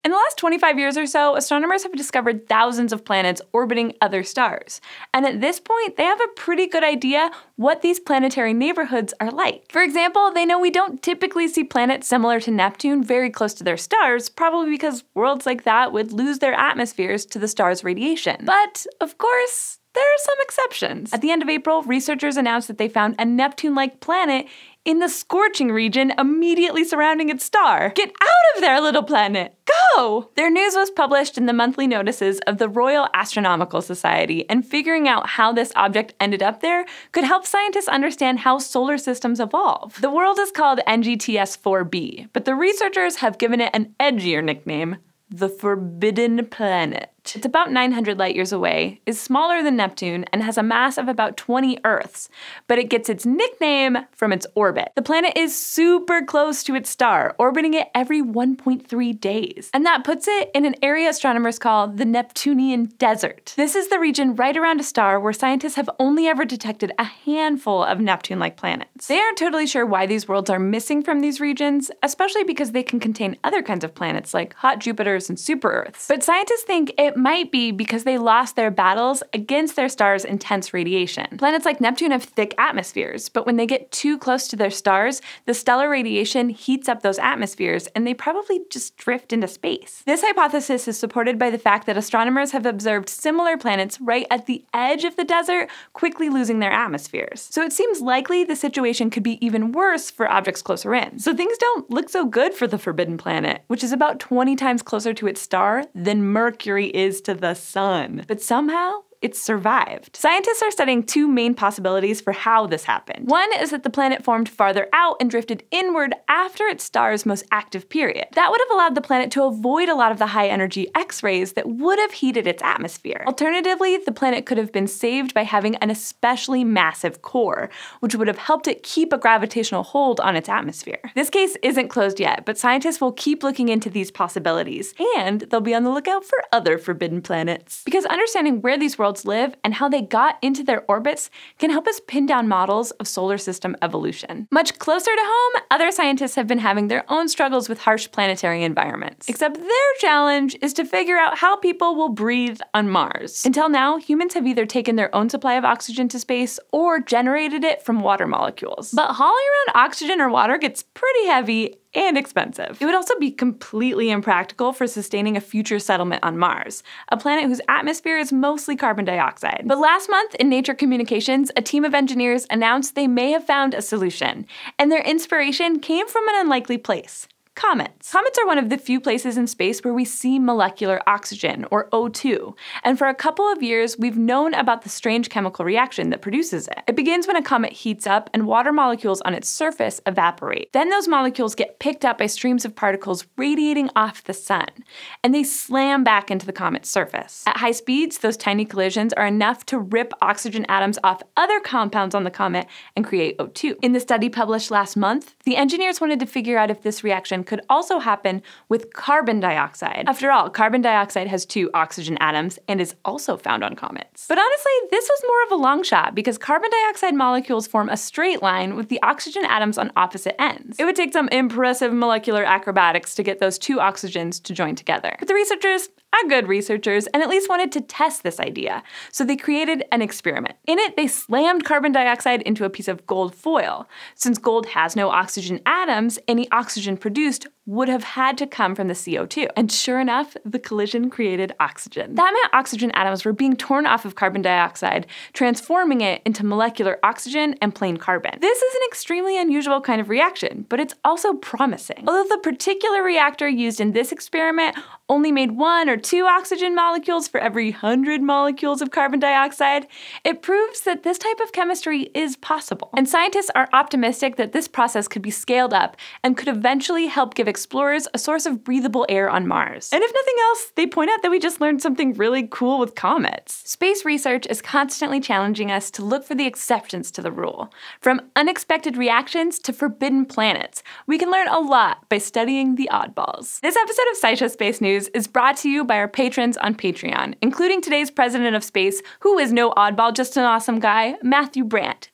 In the last 25 years or so, astronomers have discovered thousands of planets orbiting other stars. And at this point, they have a pretty good idea what these planetary neighborhoods are like. For example, they know we don't typically see planets similar to Neptune very close to their stars, probably because worlds like that would lose their atmospheres to the star's radiation. But, of course, there are some exceptions. At the end of April, researchers announced that they found a Neptune-like planet in the scorching region immediately surrounding its star. Get out of there, little planet! Go! Their news was published in the monthly notices of the Royal Astronomical Society, and figuring out how this object ended up there could help scientists understand how solar systems evolve. The world is called NGTS 4b, but the researchers have given it an edgier nickname: the Forbidden Planet. It's about 900 light years away, is smaller than Neptune, and has a mass of about 20 Earths, but it gets its nickname from its orbit. The planet is super close to its star, orbiting it every 1.3 days. And that puts it in an area astronomers call the Neptunian Desert. This is the region right around a star where scientists have only ever detected a handful of Neptune-like planets. They aren't totally sure why these worlds are missing from these regions, especially because they can contain other kinds of planets like hot Jupiters and super-Earths. But scientists think it might be because they lost their battles against their star's intense radiation. Planets like Neptune have thick atmospheres, but when they get too close to their stars, the stellar radiation heats up those atmospheres and they probably just drift into space. This hypothesis is supported by the fact that astronomers have observed similar planets right at the edge of the desert, quickly losing their atmospheres. So it seems likely the situation could be even worse for objects closer in. So things don't look so good for the Forbidden Planet, which is about 20 times closer to its star than Mercury is to the sun. But somehow, it's survived. Scientists are studying two main possibilities for how this happened. One is that the planet formed farther out and drifted inward after its star's most active period. That would have allowed the planet to avoid a lot of the high-energy X-rays that would have heated its atmosphere. Alternatively, the planet could have been saved by having an especially massive core, which would have helped it keep a gravitational hold on its atmosphere. This case isn't closed yet, but scientists will keep looking into these possibilities, and they'll be on the lookout for other forbidden planets. Because understanding where these worlds live and how they got into their orbits can help us pin down models of solar system evolution. Much closer to home, other scientists have been having their own struggles with harsh planetary environments. Except their challenge is to figure out how people will breathe on Mars. Until now, humans have either taken their own supply of oxygen to space or generated it from water molecules. But hauling around oxygen or water gets pretty heavy and expensive. It would also be completely impractical for sustaining a future settlement on Mars, a planet whose atmosphere is mostly carbon dioxide. But last month in Nature Communications, a team of engineers announced they may have found a solution, and their inspiration came from an unlikely place: comets. Comets are one of the few places in space where we see molecular oxygen, or O2, and for a couple of years we've known about the strange chemical reaction that produces it. It begins when a comet heats up and water molecules on its surface evaporate. Then those molecules get picked up by streams of particles radiating off the sun, and they slam back into the comet's surface. At high speeds, those tiny collisions are enough to rip oxygen atoms off other compounds on the comet and create O2. In the study published last month, the engineers wanted to figure out if this reaction could also happen with carbon dioxide. After all, carbon dioxide has 2 oxygen atoms and is also found on comets. But honestly, this was more of a long shot because carbon dioxide molecules form a straight line with the oxygen atoms on opposite ends. It would take some impressive molecular acrobatics to get those 2 oxygens to join together. But the researchers are good researchers and at least wanted to test this idea, so they created an experiment. In it, they slammed carbon dioxide into a piece of gold foil. Since gold has no oxygen atoms, any oxygen produced would have had to come from the CO2. And sure enough, the collision created oxygen. That meant oxygen atoms were being torn off of carbon dioxide, transforming it into molecular oxygen and plain carbon. This is an extremely unusual kind of reaction, but it's also promising. Although the particular reactor used in this experiment only made 1 or 2 oxygen molecules for every 100 molecules of carbon dioxide, it proves that this type of chemistry is possible. And scientists are optimistic that this process could be scaled up and could eventually help give explorers a source of breathable air on Mars. And if nothing else, they point out that we just learned something really cool with comets. Space research is constantly challenging us to look for the exceptions to the rule. From unexpected reactions to forbidden planets, we can learn a lot by studying the oddballs. This episode of SciShow Space News is brought to you by our patrons on Patreon, including today's president of space, who is no oddball, just an awesome guy, Matthew Brandt.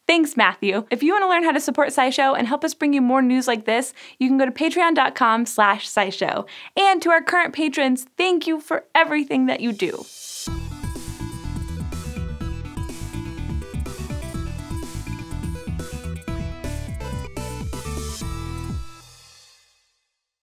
Thanks, Matthew. If you want to learn how to support SciShow and help us bring you more news like this, you can go to patreon.com/SciShow. And to our current patrons, thank you for everything that you do.